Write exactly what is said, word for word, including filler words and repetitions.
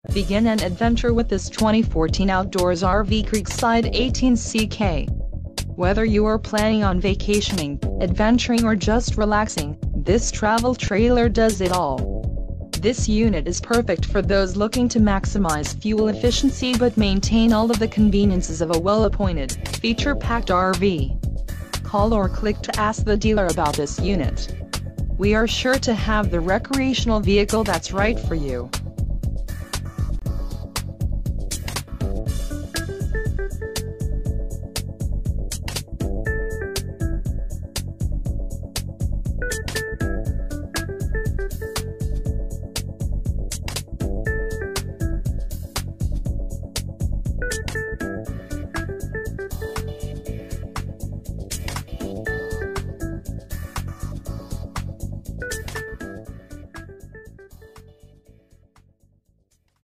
Begin an adventure with this twenty fourteen Outdoors R V Creekside eighteen C K. Whether you are planning on vacationing, adventuring or just relaxing, this travel trailer does it all. This unit is perfect for those looking to maximize fuel efficiency but maintain all of the conveniences of a well-appointed, feature-packed R V. Call or click to ask the dealer about this unit. We are sure to have the recreational vehicle that's right for you.